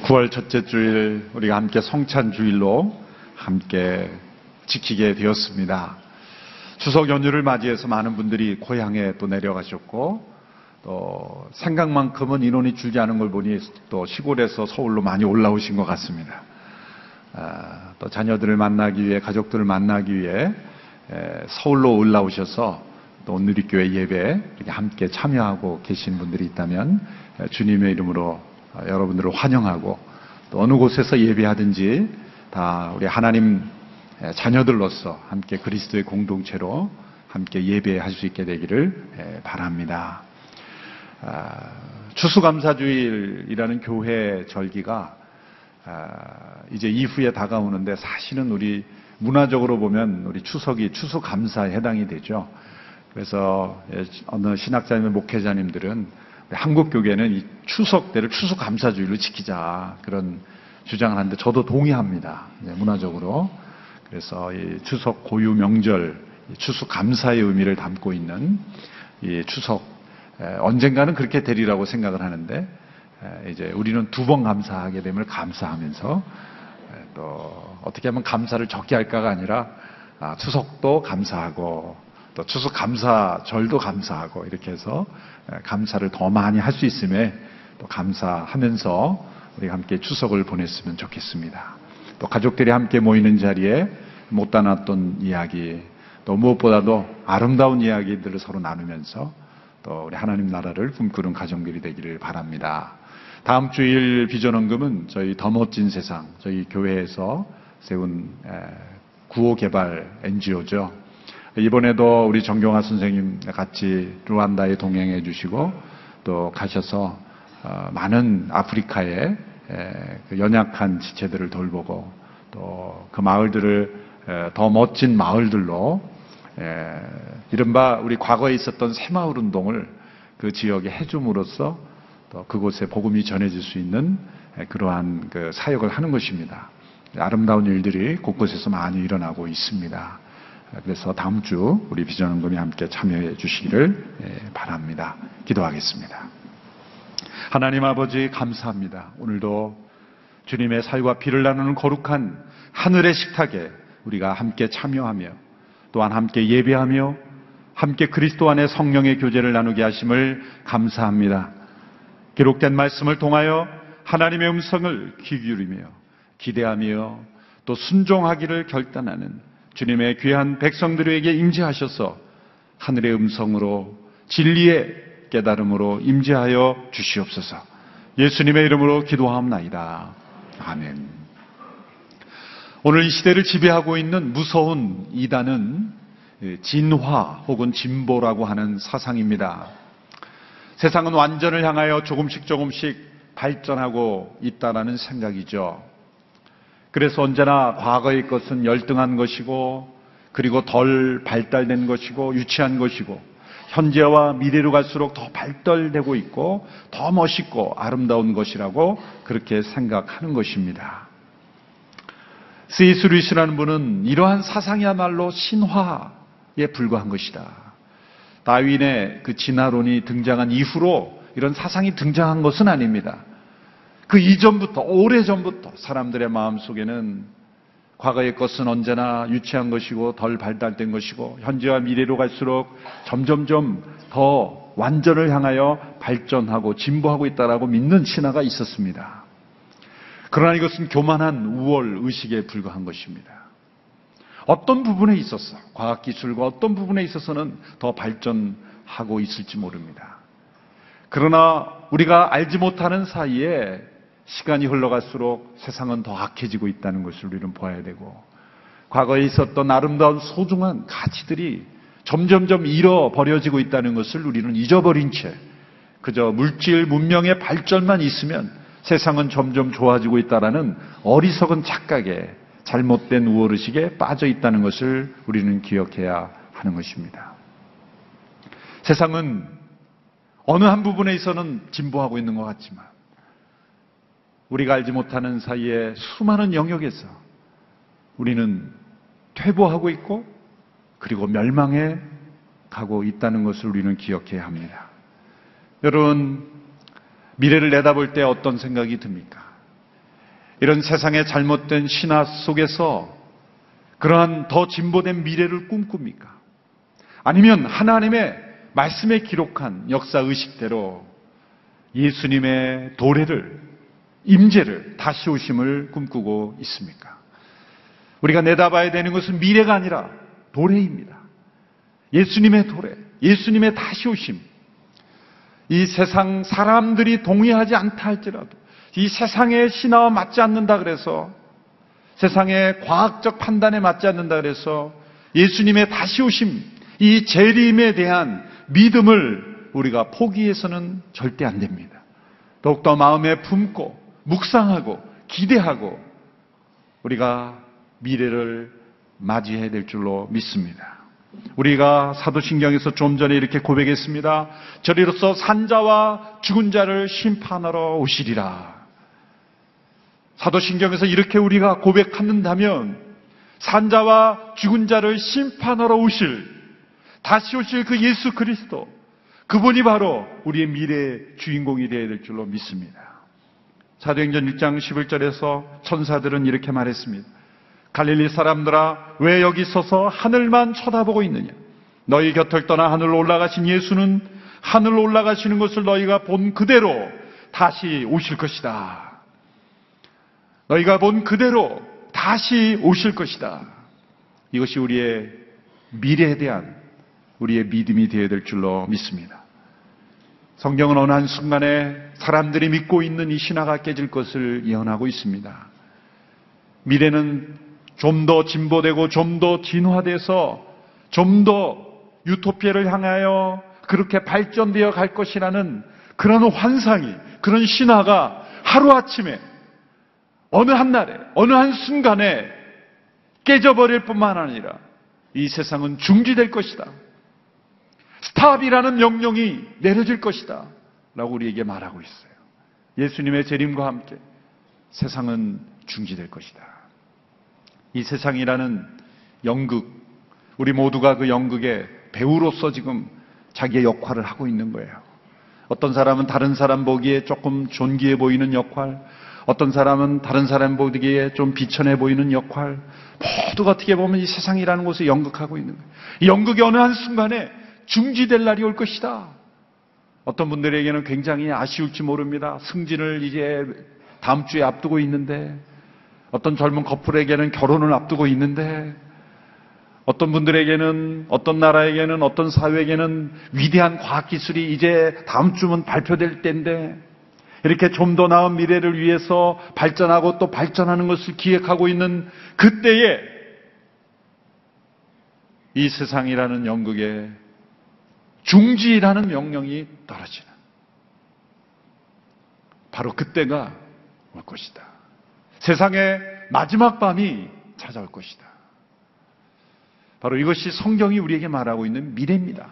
9월 첫째 주일 우리가 함께 성찬 주일로 함께 지키게 되었습니다. 추석 연휴를 맞이해서 많은 분들이 고향에 또 내려가셨고, 또 생각만큼은 인원이 줄지 않은 걸 보니 또 시골에서 서울로 많이 올라오신 것 같습니다. 또 자녀들을 만나기 위해, 가족들을 만나기 위해 서울로 올라오셔서 또 누리교회 예배에 함께 참여하고 계신 분들이 있다면 주님의 이름으로 여러분들을 환영하고, 또 어느 곳에서 예배하든지 다 우리 하나님 자녀들로서 함께 그리스도의 공동체로 함께 예배할 수 있게 되기를 바랍니다. 추수감사주일이라는 교회 절기가 이제 이후에 다가오는데, 사실은 우리 문화적으로 보면 우리 추석이 추수감사에 해당이 되죠. 그래서 어느 신학자님, 목회자님들은 한국 교계는 이 추석 때를 추수감사주일로 지키자, 그런 주장을 하는데 저도 동의합니다. 문화적으로. 그래서 이 추석 고유 명절, 추수감사의 의미를 담고 있는 이 추석, 언젠가는 그렇게 되리라고 생각을 하는데, 이제 우리는 두 번 감사하게 됨을 감사하면서, 또 어떻게 하면 감사를 적게 할까가 아니라 추석도 감사하고 또 추수감사절도 감사하고, 이렇게 해서 감사를 더 많이 할 수 있음에 또 감사하면서 우리가 함께 추석을 보냈으면 좋겠습니다. 또 가족들이 함께 모이는 자리에 못다 놨던 이야기, 또 무엇보다도 아름다운 이야기들을 서로 나누면서 또 우리 하나님 나라를 꿈꾸는 가정들이 되기를 바랍니다. 다음 주일 비전헌금은 저희 더 멋진 세상, 저희 교회에서 세운 구호개발 NGO죠. 이번에도 우리 정경화 선생님 같이 루안다에 동행해 주시고, 또 가셔서 많은 아프리카의 연약한 지체들을 돌보고, 또 그 마을들을 더 멋진 마을들로, 이른바 우리 과거에 있었던 새마을 운동을 그 지역에 해줌으로써 또 그곳에 복음이 전해질 수 있는 그러한 그 사역을 하는 것입니다. 아름다운 일들이 곳곳에서 많이 일어나고 있습니다. 그래서 다음 주 우리 비전헌금이 함께 참여해 주시기를 바랍니다. 기도하겠습니다. 하나님 아버지, 감사합니다. 오늘도 주님의 살과 피를 나누는 거룩한 하늘의 식탁에 우리가 함께 참여하며, 또한 함께 예배하며, 함께 그리스도 안에 성령의 교제를 나누게 하심을 감사합니다. 기록된 말씀을 통하여 하나님의 음성을 귀 기울이며 기대하며 또 순종하기를 결단하는 주님의 귀한 백성들에게 임재하셔서 하늘의 음성으로 진리의 깨달음으로 임재하여 주시옵소서. 예수님의 이름으로 기도하옵나이다. 아멘. 오늘 이 시대를 지배하고 있는 무서운 이단은 진화 혹은 진보라고 하는 사상입니다. 세상은 완전을 향하여 조금씩 발전하고 있다라는 생각이죠. 그래서 언제나 과거의 것은 열등한 것이고, 그리고 덜 발달된 것이고 유치한 것이고, 현재와 미래로 갈수록 더 발달되고 있고 더 멋있고 아름다운 것이라고 그렇게 생각하는 것입니다. C.S. 루이스라는 분은 이러한 사상이야말로 신화에 불과한 것이다. 다윈의 그 진화론이 등장한 이후로 이런 사상이 등장한 것은 아닙니다. 그 이전부터, 오래전부터 사람들의 마음속에는 과거의 것은 언제나 유치한 것이고 덜 발달된 것이고, 현재와 미래로 갈수록 점점점 더 완전을 향하여 발전하고 진보하고 있다라고 믿는 신화가 있었습니다. 그러나 이것은 교만한 우월 의식에 불과한 것입니다. 어떤 부분에 있어서, 과학기술과 어떤 부분에 있어서는 더 발전하고 있을지 모릅니다. 그러나 우리가 알지 못하는 사이에 시간이 흘러갈수록 세상은 더 악해지고 있다는 것을 우리는 봐야 되고, 과거에 있었던 아름다운 소중한 가치들이 점점점 잃어버려지고 있다는 것을 우리는 잊어버린 채 그저 물질 문명의 발전만 있으면 세상은 점점 좋아지고 있다라는 어리석은 착각에, 잘못된 우월의식에 빠져 있다는 것을 우리는 기억해야 하는 것입니다. 세상은 어느 한 부분에 있어서는 진보하고 있는 것 같지만, 우리가 알지 못하는 사이에 수많은 영역에서 우리는 퇴보하고 있고, 그리고 멸망해 가고 있다는 것을 우리는 기억해야 합니다. 여러분, 미래를 내다볼 때 어떤 생각이 듭니까? 이런 세상의 잘못된 신화 속에서 그러한 더 진보된 미래를 꿈꿉니까? 아니면 하나님의 말씀에 기록한 역사의식대로 예수님의 도래를, 임재를, 다시 오심을 꿈꾸고 있습니까? 우리가 내다봐야 되는 것은 미래가 아니라 도래입니다. 예수님의 도래, 예수님의 다시 오심. 이 세상 사람들이 동의하지 않다 할지라도, 이 세상의 신화와 맞지 않는다 그래서, 세상의 과학적 판단에 맞지 않는다 그래서 예수님의 다시 오심, 이 재림에 대한 믿음을 우리가 포기해서는 절대 안 됩니다. 더욱더 마음에 품고 묵상하고 기대하고 우리가 미래를 맞이해야 될 줄로 믿습니다. 우리가 사도신경에서 좀 전에 이렇게 고백했습니다. 저리로서 산자와 죽은 자를 심판하러 오시리라. 사도신경에서 이렇게 우리가 고백한다면 산자와 죽은 자를 심판하러 다시 오실 그 예수 그리스도, 그분이 바로 우리의 미래의 주인공이 되어야 될 줄로 믿습니다. 사도행전 1장 11절에서 천사들은 이렇게 말했습니다. 갈릴리 사람들아, 왜 여기 서서 하늘만 쳐다보고 있느냐? 너희 곁을 떠나 하늘로 올라가신 예수는 하늘로 올라가시는 것을 너희가 본 그대로 다시 오실 것이다. 너희가 본 그대로 다시 오실 것이다. 이것이 우리의 미래에 대한 우리의 믿음이 되어야 될 줄로 믿습니다. 성경은 어느 한순간에 사람들이 믿고 있는 이 신화가 깨질 것을 예언하고 있습니다. 미래는 좀 더 진보되고 좀 더 진화돼서 좀 더 유토피아를 향하여 그렇게 발전되어 갈 것이라는 그런 환상이, 그런 신화가 하루아침에 어느 한날에, 어느 한순간에 깨져버릴 뿐만 아니라 이 세상은 중지될 것이다. 스탑이라는 명령이 내려질 것이다 라고 우리에게 말하고 있어요. 예수님의 재림과 함께 세상은 중지될 것이다. 이 세상이라는 연극, 우리 모두가 그 연극의 배우로서 지금 자기의 역할을 하고 있는 거예요. 어떤 사람은 다른 사람 보기에 조금 존귀해 보이는 역할, 어떤 사람은 다른 사람 보기에 좀 비천해 보이는 역할, 모두가 어떻게 보면 이 세상이라는 곳에 연극하고 있는 거예요. 이 연극이 어느 한순간에 중지될 날이 올 것이다. 어떤 분들에게는 굉장히 아쉬울지 모릅니다. 승진을 이제 다음 주에 앞두고 있는데, 어떤 젊은 커플에게는 결혼을 앞두고 있는데, 어떤 분들에게는, 어떤 나라에게는, 어떤 사회에게는 위대한 과학기술이 이제 다음 주면 발표될 때인데, 이렇게 좀 더 나은 미래를 위해서 발전하고 또 발전하는 것을 기획하고 있는 그때에 이 세상이라는 연극에 중지라는 명령이 떨어지는, 바로 그때가 올 것이다. 세상의 마지막 밤이 찾아올 것이다. 바로 이것이 성경이 우리에게 말하고 있는 미래입니다.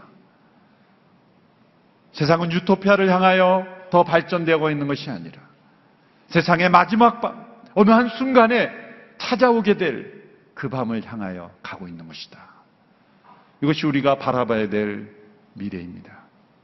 세상은 유토피아를 향하여 더 발전되고 있는 것이 아니라 세상의 마지막 밤, 어느 한순간에 찾아오게 될 그 밤을 향하여 가고 있는 것이다. 이것이 우리가 바라봐야 될 미래입니다.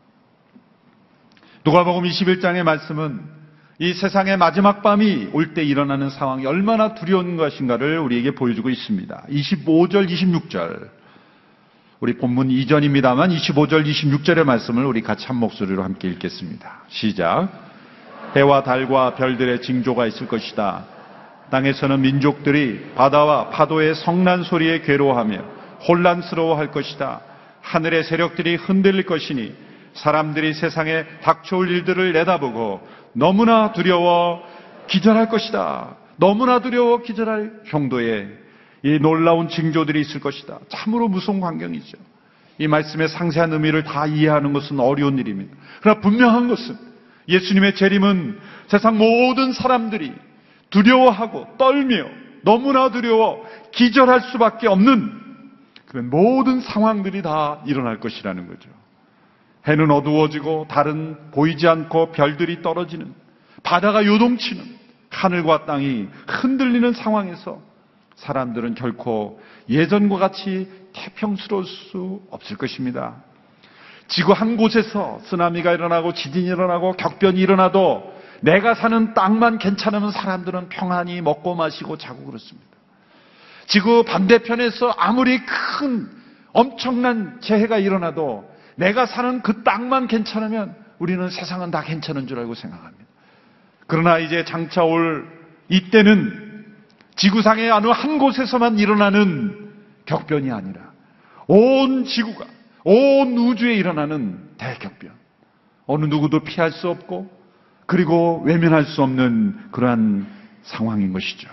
누가복음 21장의 말씀은 이 세상의 마지막 밤이 올 때 일어나는 상황이 얼마나 두려운 것인가를 우리에게 보여주고 있습니다. 25절, 26절. 우리 본문 이전입니다만 25절, 26절의 말씀을 우리 같이 한 목소리로 함께 읽겠습니다. 시작. 해와 달과 별들의 징조가 있을 것이다. 땅에서는 민족들이 바다와 파도의 성난 소리에 괴로워하며 혼란스러워할 것이다. 하늘의 세력들이 흔들릴 것이니 사람들이 세상에 닥쳐올 일들을 내다보고 너무나 두려워 기절할 것이다. 너무나 두려워 기절할 정도의 이 놀라운 징조들이 있을 것이다. 참으로 무서운 광경이죠. 이 말씀의 상세한 의미를 다 이해하는 것은 어려운 일입니다. 그러나 분명한 것은 예수님의 재림은 세상 모든 사람들이 두려워하고 떨며 너무나 두려워 기절할 수밖에 없는 그런 모든 상황들이 다 일어날 것이라는 거죠. 해는 어두워지고 달은 보이지 않고 별들이 떨어지는, 바다가 요동치는, 하늘과 땅이 흔들리는 상황에서 사람들은 결코 예전과 같이 태평스러울 수 없을 것입니다. 지구 한 곳에서 쓰나미가 일어나고 지진이 일어나고 격변이 일어나도 내가 사는 땅만 괜찮으면 사람들은 평안히 먹고 마시고 자고 그렇습니다. 지구 반대편에서 아무리 큰 엄청난 재해가 일어나도 내가 사는 그 땅만 괜찮으면 우리는 세상은 다 괜찮은 줄 알고 생각합니다. 그러나 이제 장차 올 이때는 지구상의 어느 한 곳에서만 일어나는 격변이 아니라 온 지구가, 온 우주에 일어나는 대격변. 어느 누구도 피할 수 없고 그리고 외면할 수 없는 그러한 상황인 것이죠.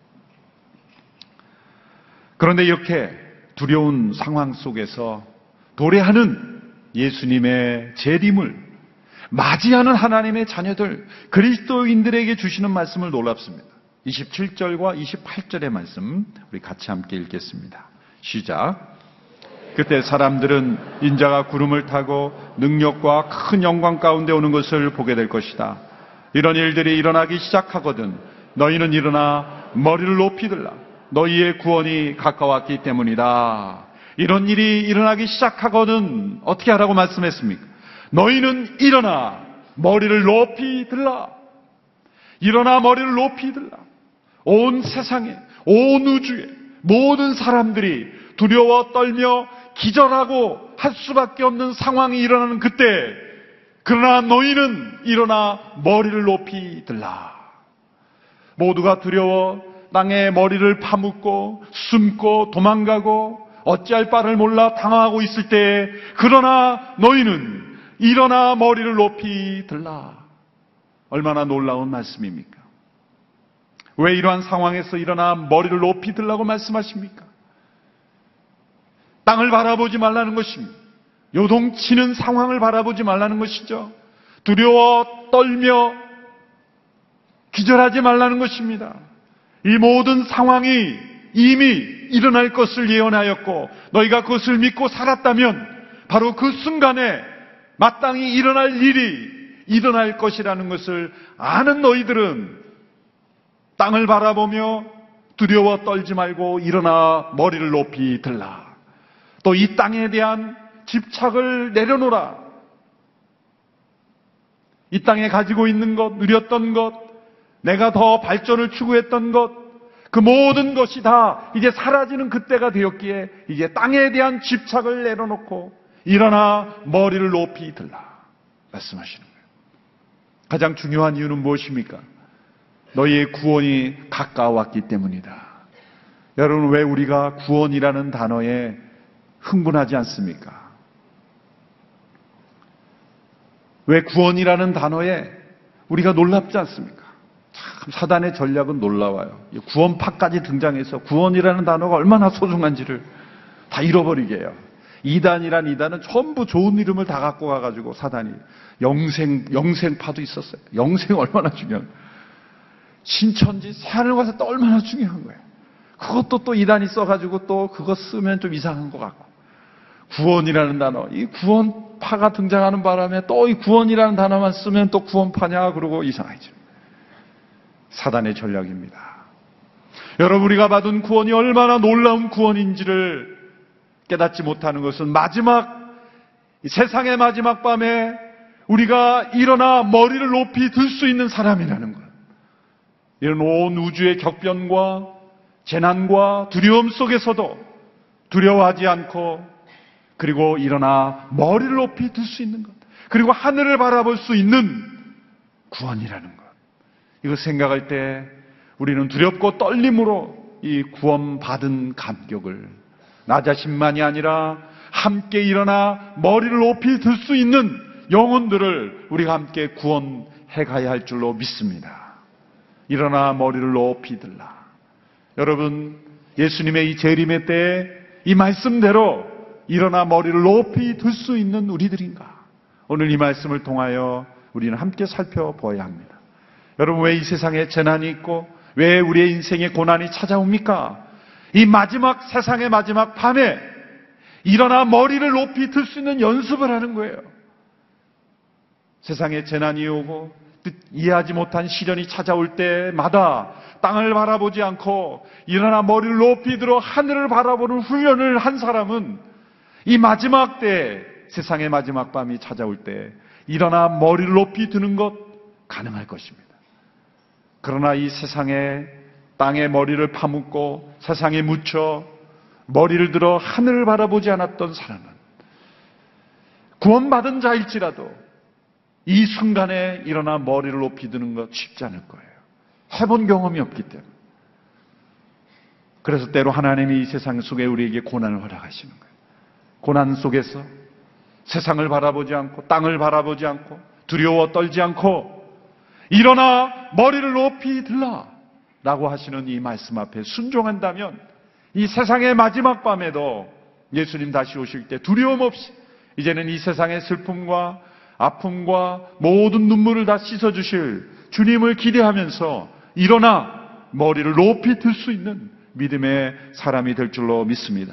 그런데 이렇게 두려운 상황 속에서 도래하는 예수님의 재림을 맞이하는 하나님의 자녀들, 그리스도인들에게 주시는 말씀을 놀랍습니다. 27절과 28절의 말씀 우리 같이 함께 읽겠습니다. 시작. 그때 사람들은 인자가 구름을 타고 능력과 큰 영광 가운데 오는 것을 보게 될 것이다. 이런 일들이 일어나기 시작하거든 너희는 일어나 머리를 높이 들라. 너희의 구원이 가까웠기 때문이다. 이런 일이 일어나기 시작하거든 어떻게 하라고 말씀했습니까? 너희는 일어나 머리를 높이 들라. 일어나 머리를 높이 들라. 온 세상에, 온 우주에 모든 사람들이 두려워 떨며 기절하고 할 수밖에 없는 상황이 일어나는 그때, 그러나 너희는 일어나 머리를 높이 들라. 모두가 두려워 땅에 머리를 파묻고 숨고 도망가고 어찌할 바를 몰라 당황하고 있을 때, 그러나 너희는 일어나 머리를 높이 들라. 얼마나 놀라운 말씀입니까? 왜 이러한 상황에서 일어나 머리를 높이 들라고 말씀하십니까? 땅을 바라보지 말라는 것입니다. 요동치는 상황을 바라보지 말라는 것이죠. 두려워 떨며 기절하지 말라는 것입니다. 이 모든 상황이 이미 일어날 것을 예언하였고 너희가 그것을 믿고 살았다면 바로 그 순간에 마땅히 일어날 일이 일어날 것이라는 것을 아는 너희들은 땅을 바라보며 두려워 떨지 말고 일어나 머리를 높이 들라. 또 이 땅에 대한 집착을 내려놓으라. 이 땅에 가지고 있는 것, 누렸던 것, 내가 더 발전을 추구했던 것, 그 모든 것이 다 이제 사라지는 그때가 되었기에 이제 땅에 대한 집착을 내려놓고 일어나 머리를 높이 들라 말씀하시는 거예요. 가장 중요한 이유는 무엇입니까? 너희의 구원이 가까웠기 때문이다. 여러분, 왜 우리가 구원이라는 단어에 흥분하지 않습니까? 왜 구원이라는 단어에 우리가 놀랍지 않습니까? 참 사단의 전략은 놀라워요. 구원파까지 등장해서 구원이라는 단어가 얼마나 소중한지를 다 잃어버리게 해요. 이단이란 이단은 전부 좋은 이름을 다 갖고 가가지고 사단이 영생파도 있었어요. 영생 얼마나 중요한 거예요. 신천지 새하늘 가서 또 얼마나 중요한 거예요. 그것도 또 이단이 써가지고 또 그거 쓰면 좀 이상한 것 같고. 구원이라는 단어, 이 구원파가 등장하는 바람에 또 이 구원이라는 단어만 쓰면 또 구원파냐 그러고 이상해져. 사단의 전략입니다. 여러분, 우리가 받은 구원이 얼마나 놀라운 구원인지를 깨닫지 못하는 것은 세상의 마지막 밤에 우리가 일어나 머리를 높이 들 수 있는 사람이라는 것. 이런 온 우주의 격변과 재난과 두려움 속에서도 두려워하지 않고 그리고 일어나 머리를 높이 들 수 있는 것. 그리고 하늘을 바라볼 수 있는 구원이라는 것. 이거 생각할 때 우리는 두렵고 떨림으로 이 구원받은 감격을 나 자신만이 아니라 함께 일어나 머리를 높이 들 수 있는 영혼들을 우리가 함께 구원해 가야 할 줄로 믿습니다. 일어나 머리를 높이 들라. 여러분, 예수님의 이 재림의 때에 이 말씀대로 일어나 머리를 높이 들 수 있는 우리들인가? 오늘 이 말씀을 통하여 우리는 함께 살펴보아야 합니다. 여러분, 왜 이 세상에 재난이 있고 왜 우리의 인생에 고난이 찾아옵니까? 이 마지막 세상의 마지막 밤에 일어나 머리를 높이 들 수 있는 연습을 하는 거예요. 세상에 재난이 오고 이해하지 못한 시련이 찾아올 때마다 땅을 바라보지 않고 일어나 머리를 높이 들어 하늘을 바라보는 훈련을 한 사람은 이 마지막 때, 세상의 마지막 밤이 찾아올 때 일어나 머리를 높이 드는 것, 가능할 것입니다. 그러나 이 세상에 땅에 머리를 파묻고 세상에 묻혀 머리를 들어 하늘을 바라보지 않았던 사람은 구원받은 자일지라도 이 순간에 일어나 머리를 높이 드는 것 쉽지 않을 거예요. 해본 경험이 없기 때문에. 그래서 때로 하나님이 이 세상 속에 우리에게 고난을 허락하시는 거예요. 고난 속에서 세상을 바라보지 않고 땅을 바라보지 않고 두려워 떨지 않고 일어나 머리를 높이 들라 라고 하시는 이 말씀 앞에 순종한다면 이 세상의 마지막 밤에도 예수님 다시 오실 때 두려움 없이 이제는 이 세상의 슬픔과 아픔과 모든 눈물을 다 씻어주실 주님을 기대하면서 일어나 머리를 높이 들 수 있는 믿음의 사람이 될 줄로 믿습니다.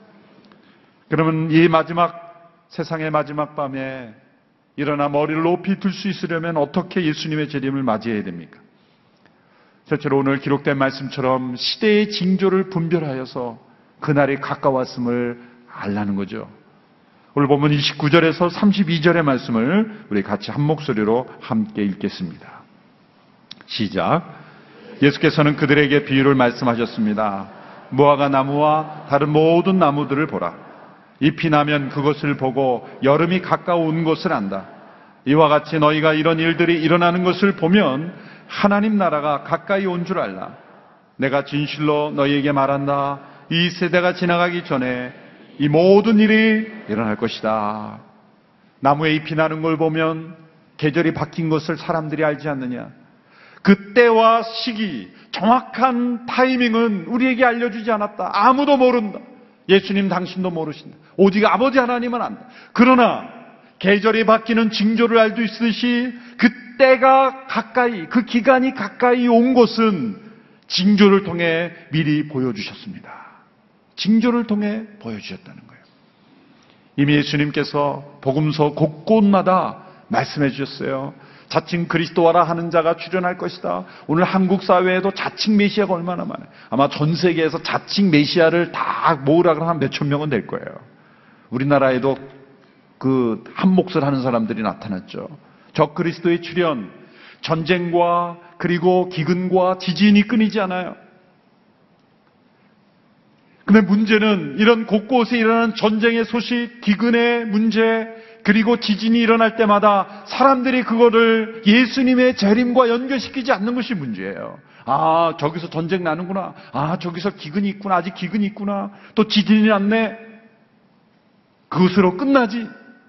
그러면 이 세상의 마지막 밤에 일어나 머리를 높이 들 수 있으려면 어떻게 예수님의 재림을 맞이해야 됩니까? 실제로 오늘 기록된 말씀처럼 시대의 징조를 분별하여서 그날이 가까웠음을 알라는 거죠. 오늘 보면 29절에서 32절의 말씀을 우리 같이 한 목소리로 함께 읽겠습니다. 시작. 예수께서는 그들에게 비유를 말씀하셨습니다. 무화과 나무와 다른 모든 나무들을 보라. 잎이 나면 그것을 보고 여름이 가까운 것을 안다. 이와 같이 너희가 이런 일들이 일어나는 것을 보면 하나님 나라가 가까이 온 줄 알라. 내가 진실로 너희에게 말한다. 이 세대가 지나가기 전에 이 모든 일이 일어날 것이다. 나무에 잎이 나는 걸 보면 계절이 바뀐 것을 사람들이 알지 않느냐? 그때와 시기, 정확한 타이밍은 우리에게 알려주지 않았다. 아무도 모른다. 예수님 당신도 모르신다. 오직 아버지 하나님은 안다. 그러나 계절이 바뀌는 징조를 알고 있듯이 그때가 가까이, 그 기간이 가까이 온 것은 징조를 통해 미리 보여주셨습니다. 징조를 통해 보여주셨다는 거예요. 이미 예수님께서 복음서 곳곳마다 말씀해 주셨어요. 자칭 그리스도와라 하는 자가 출현할 것이다. 오늘 한국 사회에도 자칭 메시아가 얼마나 많아요. 아마 전 세계에서 자칭 메시아를 다 모으라 그러면 몇천 명은 될 거예요. 우리나라에도 그 한 몫을 하는 사람들이 나타났죠. 적 그리스도의 출현, 전쟁과 그리고 기근과 지진이 끊이지 않아요. 근데 문제는 이런 곳곳에 일어나는 전쟁의 소식, 기근의 문제, 그리고 지진이 일어날 때마다 사람들이 그거를 예수님의 재림과 연결시키지 않는 것이 문제예요. 아, 저기서 전쟁 나는구나. 아, 저기서 기근이 있구나. 아직 기근이 있구나. 또 지진이 났네. 그것으로 끝나지.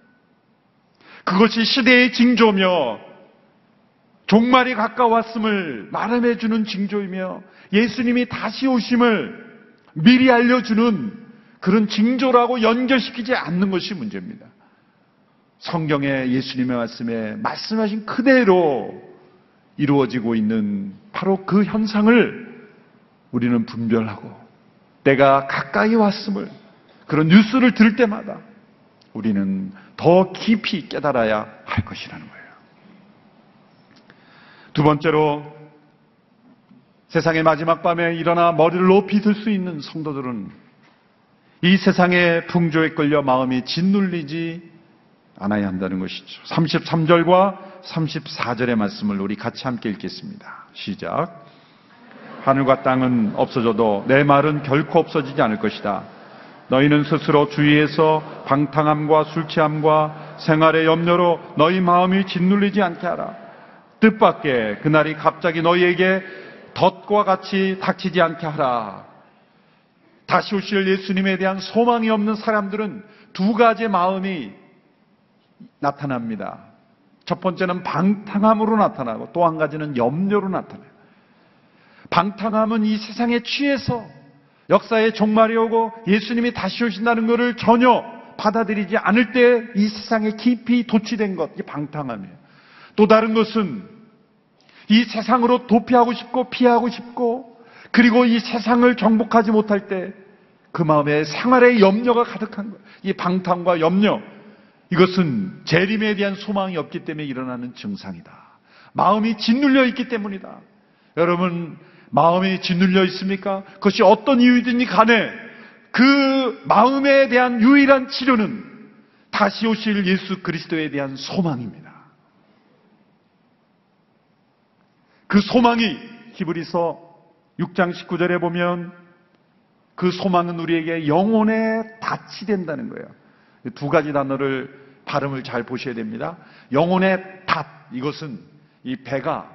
그것이 시대의 징조며 종말이 가까웠음을 말함해 주는 징조이며 예수님이 다시 오심을 미리 알려주는 그런 징조라고 연결시키지 않는 것이 문제입니다. 성경의 예수님의 말씀에 말씀하신 그대로 이루어지고 있는 바로 그 현상을 우리는 분별하고 때가 가까이 왔음을 그런 뉴스를 들을 때마다 우리는 더 깊이 깨달아야 할 것이라는 거예요. 두 번째로 세상의 마지막 밤에 일어나 머리를 높이 들 수 있는 성도들은 이 세상의 풍조에 끌려 마음이 짓눌리지 않아야 한다는 것이죠. 33절과 34절의 말씀을 우리 같이 함께 읽겠습니다. 시작. 하늘과 땅은 없어져도 내 말은 결코 없어지지 않을 것이다. 너희는 스스로 주위에서 방탕함과 술취함과 생활의 염려로 너희 마음이 짓눌리지 않게 하라. 뜻밖의 그날이 갑자기 너희에게 덫과 같이 닥치지 않게 하라. 다시 오실 예수님에 대한 소망이 없는 사람들은 두 가지 마음이 나타납니다. 첫 번째는 방탕함으로 나타나고 또 한 가지는 염려로 나타나요. 방탕함은 이 세상에 취해서 역사의 종말이 오고 예수님이 다시 오신다는 것을 전혀 받아들이지 않을 때 이 세상에 깊이 도취된 것, 이게 방탕함이에요. 또 다른 것은 이 세상으로 도피하고 싶고 피하고 싶고 그리고 이 세상을 정복하지 못할 때 그 마음에 생활의 염려가 가득한 거예요. 이 방탕과 염려, 이것은 재림에 대한 소망이 없기 때문에 일어나는 증상이다. 마음이 짓눌려 있기 때문이다. 여러분, 마음이 짓눌려 있습니까? 그것이 어떤 이유든지 간에 그 마음에 대한 유일한 치료는 다시 오실 예수 그리스도에 대한 소망입니다. 그 소망이 히브리서 6장 19절에 보면 그 소망은 우리에게 영혼의 닻이 된다는 거예요. 두 가지 단어를 발음을 잘 보셔야 됩니다. 영혼의 닻, 이것은 이 배가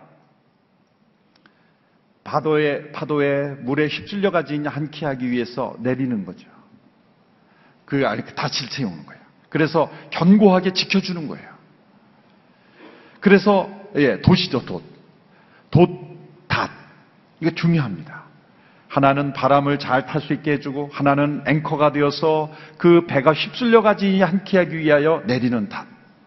파도에 물에 휩쓸려 가지 않게 하기 위해서 내리는 거죠. 그 닻을 세우는 거예요. 그래서 견고하게 지켜주는 거예요. 그래서 돛이죠, 돛. 돛, 이거 중요합니다. 하나는 바람을 잘 탈 수 있게 해주고 하나는 앵커가 되어서 그 배가 휩쓸려 가지 않게 하기 위하여 내리는 닷.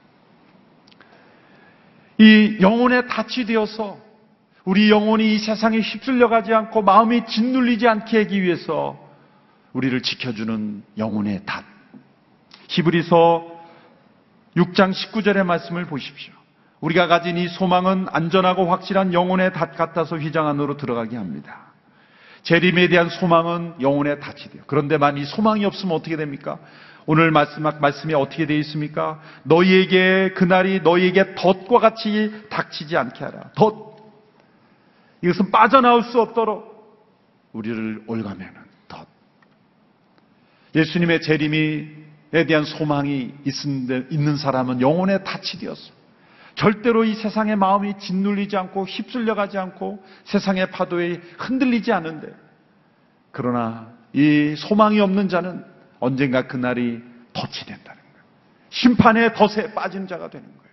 이 영혼의 닻이 되어서 우리 영혼이 이 세상에 휩쓸려 가지 않고 마음이 짓눌리지 않게 하기 위해서 우리를 지켜주는 영혼의 닷. 히브리서 6장 19절의 말씀을 보십시오. 우리가 가진 이 소망은 안전하고 확실한 영혼의 닷 같아서 휘장 안으로 들어가게 합니다. 재림에 대한 소망은 영혼의 닻이 돼요. 그런데만 이 소망이 없으면 어떻게 됩니까? 오늘 말씀이 어떻게 되어 있습니까? 너희에게 그날이 너희에게 덫과 같이 닥치지 않게 하라. 덫. 이것은 빠져나올 수 없도록 우리를 올가매는 덫. 예수님의 재림에 대한 소망이 있는 사람은 영혼의 닻이 되었습니다. 절대로 이 세상의 마음이 짓눌리지 않고 휩쓸려가지 않고 세상의 파도에 흔들리지 않은데, 그러나 이 소망이 없는 자는 언젠가 그날이 덫이 된다는 거예요. 심판의 덫에 빠진 자가 되는 거예요.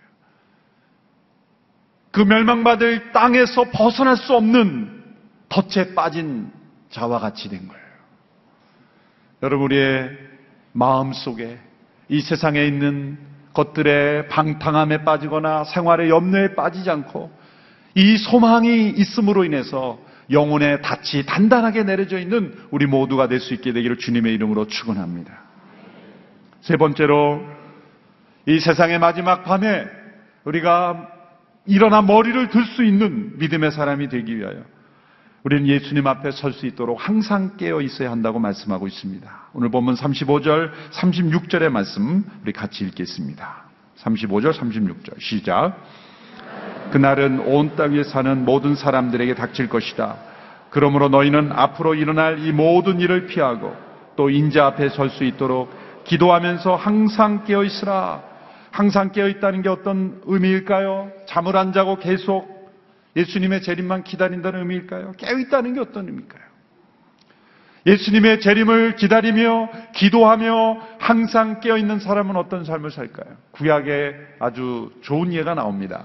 그 멸망받을 땅에서 벗어날 수 없는 덫에 빠진 자와 같이 된 거예요. 여러분, 우리의 마음 속에 이 세상에 있는 것들의 방탕함에 빠지거나 생활의 염려에 빠지지 않고 이 소망이 있음으로 인해서 영혼의 닻이 단단하게 내려져 있는 우리 모두가 될 수 있게 되기를 주님의 이름으로 축원합니다. 세 번째로, 이 세상의 마지막 밤에 우리가 일어나 머리를 들 수 있는 믿음의 사람이 되기 위하여 우리는 예수님 앞에 설 수 있도록 항상 깨어 있어야 한다고 말씀하고 있습니다. 오늘 본문 35절, 36절의 말씀 우리 같이 읽겠습니다. 35절, 36절 시작. 그날은 온 땅 위에 사는 모든 사람들에게 닥칠 것이다. 그러므로 너희는 앞으로 일어날 이 모든 일을 피하고 또 인자 앞에 설 수 있도록 기도하면서 항상 깨어 있으라. 항상 깨어 있다는 게 어떤 의미일까요? 잠을 안 자고 계속 예수님의 재림만 기다린다는 의미일까요? 깨어 있다는 게 어떤 의미일까요? 예수님의 재림을 기다리며 기도하며 항상 깨어 있는 사람은 어떤 삶을 살까요? 구약에 아주 좋은 예가 나옵니다.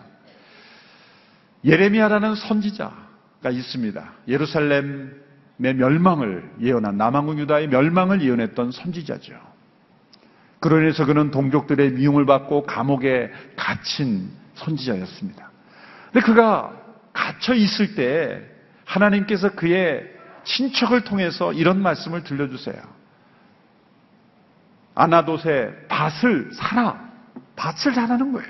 예레미야라는 선지자가 있습니다. 예루살렘의 멸망을 예언한, 남왕국 유다의 멸망을 예언했던 선지자죠. 그로 인해서 그는 동족들의 미움을 받고 감옥에 갇힌 선지자였습니다. 근데 그가 갇혀 있을 때 하나님께서 그의 친척을 통해서 이런 말씀을 들려주세요. 아나돗의 밭을 사라. 밭을 사라는 거예요.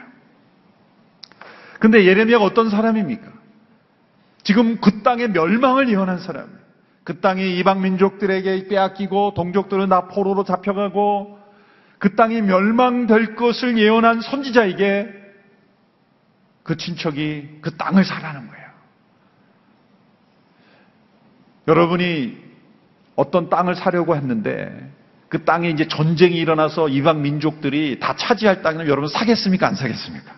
근데 예레미야가 어떤 사람입니까? 지금 그 땅의 멸망을 예언한 사람이에요. 그 땅이 이방 민족들에게 빼앗기고 동족들은 다 포로로 잡혀가고 그 땅이 멸망될 것을 예언한 선지자에게 그 친척이 그 땅을 사라는 거예요. 여러분이 어떤 땅을 사려고 했는데 그 땅에 이제 전쟁이 일어나서 이방 민족들이 다 차지할 땅을 여러분 사겠습니까? 안 사겠습니까?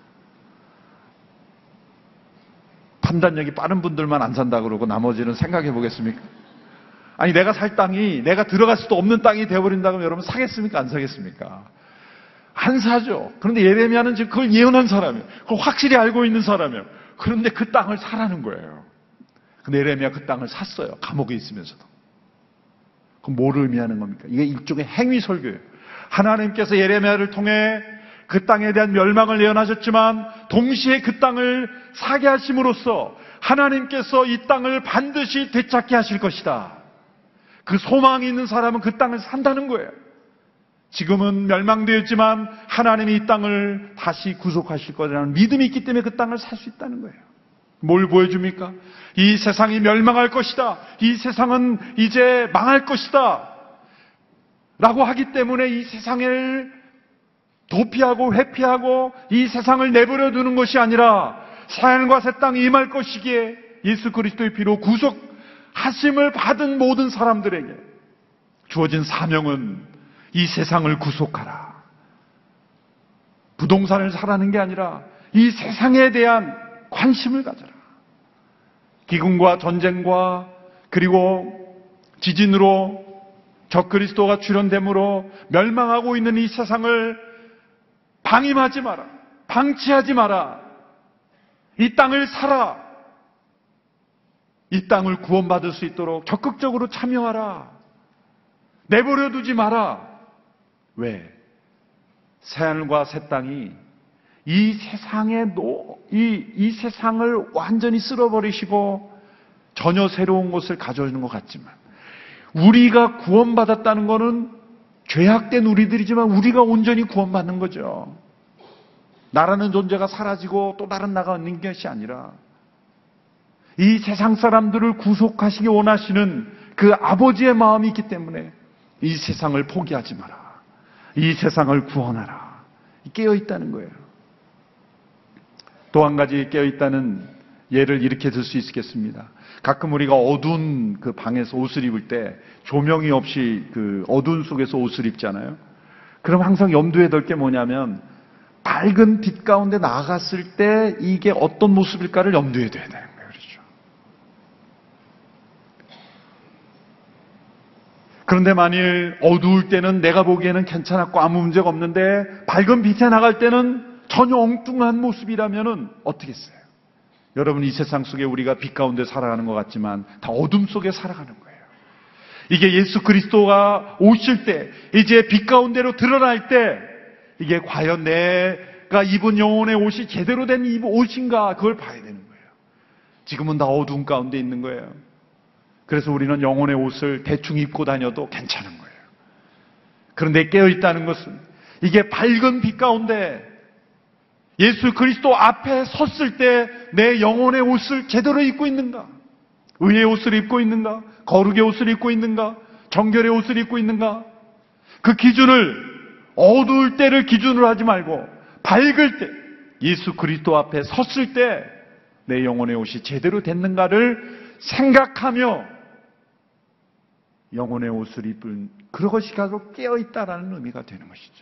판단력이 빠른 분들만 안 산다 그러고 나머지는 생각해 보겠습니까? 아니, 내가 살 땅이 내가 들어갈 수도 없는 땅이 되어버린다면 여러분 사겠습니까? 안 사겠습니까? 안 사죠. 그런데 예레미야는 지금 그걸 예언한 사람이에요. 그걸 확실히 알고 있는 사람이에요. 그런데 그 땅을 사라는 거예요. 근데 예레미야 그 땅을 샀어요. 감옥에 있으면서도. 그럼 뭐를 의미하는 겁니까? 이게 일종의 행위 설교예요. 하나님께서 예레미야를 통해 그 땅에 대한 멸망을 예언하셨지만 동시에 그 땅을 사게 하심으로써 하나님께서 이 땅을 반드시 되찾게 하실 것이다. 그 소망이 있는 사람은 그 땅을 산다는 거예요. 지금은 멸망되었지만 하나님이 이 땅을 다시 구속하실 거라는 믿음이 있기 때문에 그 땅을 살 수 있다는 거예요. 뭘 보여줍니까? 이 세상이 멸망할 것이다. 이 세상은 이제 망할 것이다. 라고 하기 때문에 이 세상을 도피하고 회피하고 이 세상을 내버려 두는 것이 아니라 새하늘과 새 땅이 임할 것이기에 예수 그리스도의 피로 구속하심을 받은 모든 사람들에게 주어진 사명은 이 세상을 구속하라. 부동산을 사라는 게 아니라 이 세상에 대한 관심을 가져라. 기근과 전쟁과 그리고 지진으로 적그리스도가 출현됨으로 멸망하고 있는 이 세상을 방임하지 마라. 방치하지 마라. 이 땅을 사라. 이 땅을 구원받을 수 있도록 적극적으로 참여하라. 내버려 두지 마라. 왜? 새하늘과 새 땅이 이 세상을 완전히 쓸어버리시고 전혀 새로운 것을 가져오는 것 같지만 우리가 구원받았다는 것은 죄악된 우리들이지만 우리가 온전히 구원받는 거죠. 나라는 존재가 사라지고 또 다른 나가 있는 것이 아니라 이 세상 사람들을 구속하시기 원하시는 그 아버지의 마음이 있기 때문에 이 세상을 포기하지 마라. 이 세상을 구원하라. 깨어있다는 거예요. 또 한 가지 깨어있다는 예를 이렇게 들 수 있겠습니다. 가끔 우리가 어두운 그 방에서 옷을 입을 때 조명이 없이 그 어두운 속에서 옷을 입잖아요. 그럼 항상 염두에 둘 게 뭐냐면 밝은 빛 가운데 나갔을 때 이게 어떤 모습일까를 염두에 둬야 되는 거예요. 그렇죠? 그런데 만일 어두울 때는 내가 보기에는 괜찮았고 아무 문제가 없는데 밝은 빛에 나갈 때는 전혀 엉뚱한 모습이라면 어떻겠어요? 여러분, 이 세상 속에 우리가 빛 가운데 살아가는 것 같지만 다 어둠 속에 살아가는 거예요. 이게 예수 그리스도가 오실 때, 이제 빛 가운데로 드러날 때 이게 과연 내가 입은 영혼의 옷이 제대로 된 옷인가 그걸 봐야 되는 거예요. 지금은 다 어두운 가운데 있는 거예요. 그래서 우리는 영혼의 옷을 대충 입고 다녀도 괜찮은 거예요. 그런데 깨어있다는 것은 이게 밝은 빛 가운데 예수 그리스도 앞에 섰을 때 내 영혼의 옷을 제대로 입고 있는가? 의의 옷을 입고 있는가? 거룩의 옷을 입고 있는가? 정결의 옷을 입고 있는가? 그 기준을 어두울 때를 기준으로 하지 말고 밝을 때 예수 그리스도 앞에 섰을 때 내 영혼의 옷이 제대로 됐는가를 생각하며 영혼의 옷을 입은 그것이 바로 깨어있다라는 의미가 되는 것이죠.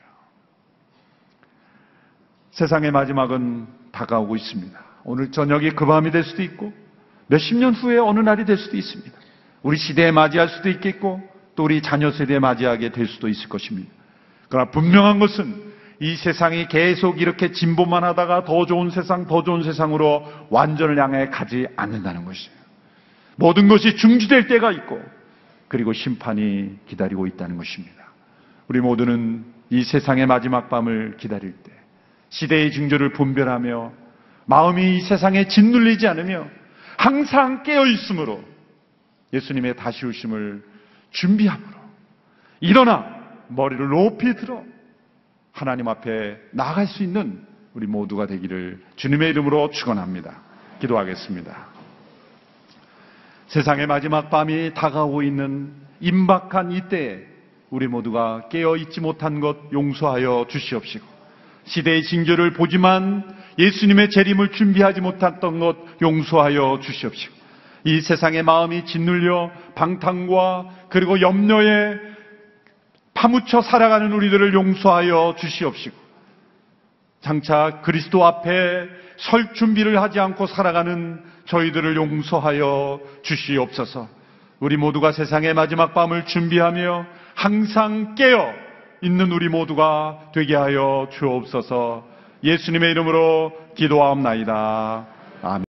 세상의 마지막은 다가오고 있습니다. 오늘 저녁이 그 밤이 될 수도 있고 몇십 년 후에 어느 날이 될 수도 있습니다. 우리 시대에 맞이할 수도 있겠고 또 우리 자녀 세대에 맞이하게 될 수도 있을 것입니다. 그러나 분명한 것은 이 세상이 계속 이렇게 진보만 하다가 더 좋은 세상으로 완전을 향해 가지 않는다는 것이에요. 모든 것이 중지될 때가 있고 그리고 심판이 기다리고 있다는 것입니다. 우리 모두는 이 세상의 마지막 밤을 기다릴 때 시대의 징조를 분별하며 마음이 이 세상에 짓눌리지 않으며 항상 깨어있으므로 예수님의 다시 오심을 준비함으로 일어나 머리를 높이 들어 하나님 앞에 나아갈 수 있는 우리 모두가 되기를 주님의 이름으로 축원합니다. 기도하겠습니다. 세상의 마지막 밤이 다가오고 있는 임박한 이때에 우리 모두가 깨어있지 못한 것 용서하여 주시옵시고 시대의 징조를 보지만 예수님의 재림을 준비하지 못했던 것 용서하여 주시옵시고 이 세상의 마음이 짓눌려 방탕과 그리고 염려에 파묻혀 살아가는 우리들을 용서하여 주시옵시고 장차 그리스도 앞에 설 준비를 하지 않고 살아가는 저희들을 용서하여 주시옵소서. 우리 모두가 세상의 마지막 밤을 준비하며 항상 깨어 있는 우리 모두가 되게 하여 주옵소서. 예수님의 이름으로 기도하옵나이다. 아멘.